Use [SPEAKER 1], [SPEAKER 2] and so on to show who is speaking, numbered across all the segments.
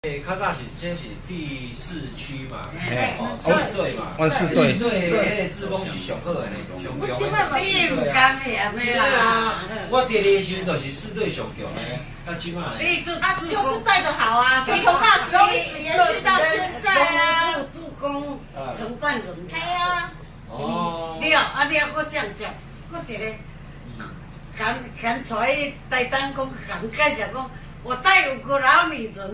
[SPEAKER 1] 较早这是第4区嘛，
[SPEAKER 2] 4队
[SPEAKER 1] 嘛，
[SPEAKER 2] 万4队，
[SPEAKER 1] 迄个志工是上好的呢，上强的。
[SPEAKER 3] 你唔甘嫌的啦！
[SPEAKER 1] 我第2时就是4队上强的，那今晚呢？
[SPEAKER 3] 就是带的好啊，就从那时候一直延续到现在啊。
[SPEAKER 4] 助攻承办人。
[SPEAKER 3] 对啊。
[SPEAKER 4] 了，我这样讲，我一个敢出去台东讲，敢介绍讲。 我带有个老女人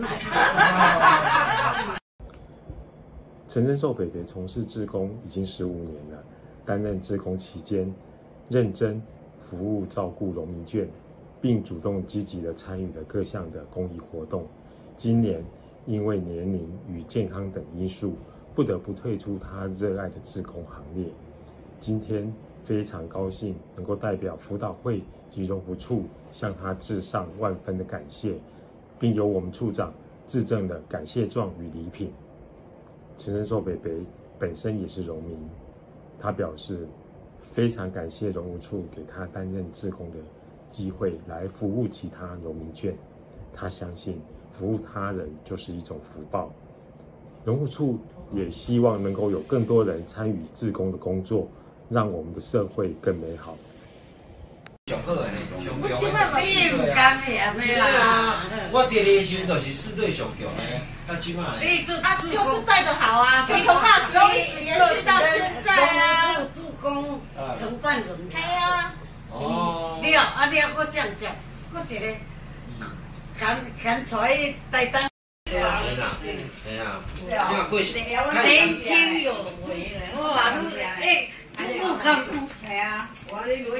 [SPEAKER 5] 陈真寿北北从事志工已经15年了，担任志工期间，认真服务照顾荣民眷，并主动积极地参与了各项的公益活动。今年因为年龄与健康等因素，不得不退出他热爱的志工行列。今天非常高兴能够代表辅导会及荣福处向他致上万分的感谢，并由我们处长致赠了感谢状与礼品。陈真寿北北本身也是荣民，他表示非常感谢荣福处给他担任志工的机会来服务其他荣民眷，他相信服务他人就是一种福报。荣福处也希望能够有更多人参与志工的工作，让我们的社会更美好。
[SPEAKER 1] 上好的呢，上强的。
[SPEAKER 3] 你唔
[SPEAKER 4] 甘嫌的啦！
[SPEAKER 1] 我第2时就是4队上强的，那今晚呢？
[SPEAKER 3] 就是带的好啊，就从那时候一直延续到现在啊。
[SPEAKER 4] 助攻承办人。
[SPEAKER 3] 对啊。
[SPEAKER 4] 了，我这样讲，我一个敢出去台东。
[SPEAKER 1] 哎呀，
[SPEAKER 4] 年轻有为了，哇！不告诉。系啊，我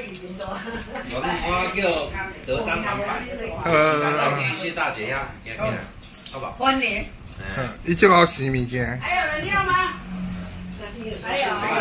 [SPEAKER 1] 叫德章安排，时间到底谢大姐呀，好不好？
[SPEAKER 4] 欢迎。
[SPEAKER 2] 你这个洗物件。
[SPEAKER 4] 还有人要吗？还有。